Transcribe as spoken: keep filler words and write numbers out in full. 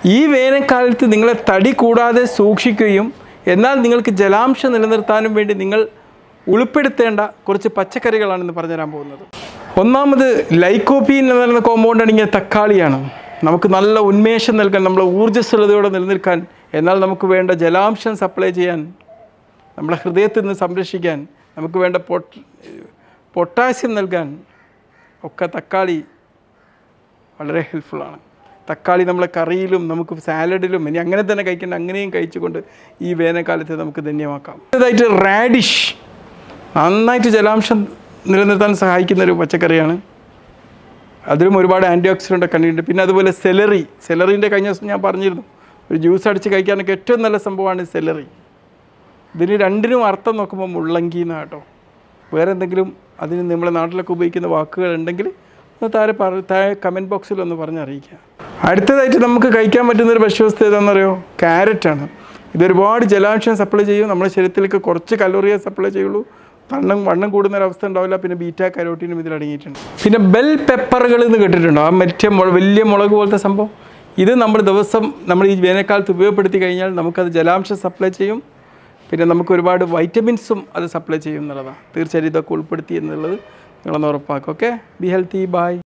ഈ വേനൽക്കാലത്ത് നിങ്ങളെ തടി കൂടാതെ സൂക്ഷിക്കുകയും എന്നാൽ നിങ്ങൾക്ക് ജലാംശം നിലനിർത്താനും വേണ്ടി നിങ്ങൾ ഉൾപ്പെടുത്തേണ്ട കുറച്ച് പച്ചക്കറികളാണെന്ന് പറഞ്ഞുതരാൻ പോകുന്നത്. ഒന്നാമത് ലൈക്കോപ്പീൻ എന്ന് പറയുന്ന കോമ്പൗണ്ട് അടങ്ങിയ തക്കാളിയാണ്. നമുക്ക് നല്ല ഉന്മേഷം നൽകാൻ, നമ്മളെ ഊർജ്ജസ്വലതയോടെ നിലനിൽക്കാൻ, എന്നാൽ നമുക്ക് വേണ്ട ജലാംശം സപ്ലൈ ചെയ്യാൻ, നമ്മളെ ഹൃദയത്തിൽ നിന്ന് സംരക്ഷിക്കാൻ, നമുക്ക് വേണ്ട പൊട്ട് പൊട്ടാസ്യം നൽകാൻ ഒക്കെ തക്കാളി വളരെ ഹെൽപ്ഫുള്ളാണ്. തക്കാളി നമ്മളെ കറിയിലും നമുക്ക് സാലഡിലും ഇനി അങ്ങനെ തന്നെ കഴിക്കേണ്ട അങ്ങനെയും കഴിച്ചുകൊണ്ട് ഈ വേനൽക്കാലത്ത് നമുക്ക് ധന്യമാക്കാം. അടുത്തതായിട്ട് റാഡിഷ് നന്നായിട്ട് ജലാംശം നിലനിർത്താൻ സഹായിക്കുന്ന ഒരു പച്ചക്കറിയാണ്. അതിലും ഒരുപാട് ആൻറ്റി ഓക്സിഡൻ്റ് ഒക്കെ ഉണ്ട്. പിന്നെ അതുപോലെ സെലറി, സെലറീൻ്റെ കഴിഞ്ഞ ദിവസം ഞാൻ പറഞ്ഞിരുന്നു, ഒരു ജ്യൂസ് അടിച്ച് കഴിക്കാനൊക്കെ ഏറ്റവും നല്ല സംഭവമാണ് സെലറി. ഇതിന് രണ്ടിനും അർത്ഥം നോക്കുമ്പോൾ മുള്ളങ്കി എന്നാണ് കേട്ടോ. വേറെ എന്തെങ്കിലും അതിന് നമ്മുടെ നാട്ടിലൊക്കെ ഉപയോഗിക്കുന്ന വാക്കുകൾ ഉണ്ടെങ്കിൽ ഒന്ന് താഴെ പറ താഴെ കമൻറ്റ് ബോക്സിൽ ഒന്ന് പറഞ്ഞറിയിക്കുക. അടുത്തതായിട്ട് നമുക്ക് കഴിക്കാൻ പറ്റുന്നൊരു ഭക്ഷ്യവസ്തു ഏതാണെന്നറിയോ? ക്യാരറ്റാണ്. ഇതൊരുപാട് ജലാംശം സപ്ലൈ ചെയ്യും, നമ്മുടെ ശരീരത്തിലേക്ക് കുറച്ച് കലോറിയെ സപ്ലൈ ചെയ്യുള്ളൂ, വണ്ണം വണ്ണം കൂടുന്നൊരവസ്ഥ ഉണ്ടാവില്ല. പിന്നെ ബീറ്റാ കരോട്ടീനും ഇതിൽ അടങ്ങിയിട്ടുണ്ട്. പിന്നെ ബെൽ പെപ്പറുകൾ എന്ന് കേട്ടിട്ടുണ്ടോ? ആ മറ്റേ മുള വലിയ മുളക് പോലത്തെ സംഭവം. ഇത് നമ്മൾ ദിവസം നമ്മൾ ഈ വേനൽക്കാലത്ത് ഉപയോഗപ്പെടുത്തി കഴിഞ്ഞാൽ നമുക്കത് ജലാംശം സപ്ലൈ ചെയ്യും. പിന്നെ നമുക്ക് ഒരുപാട് വൈറ്റമിൻസും അത് സപ്ലൈ ചെയ്യും എന്നുള്ളതാണ്. തീർച്ചയായും ഇതൊക്കെ ഉൾപ്പെടുത്തി എന്നുള്ളത് നിങ്ങളൊന്ന് ഉറപ്പാക്കും. Okay, be healthy, by.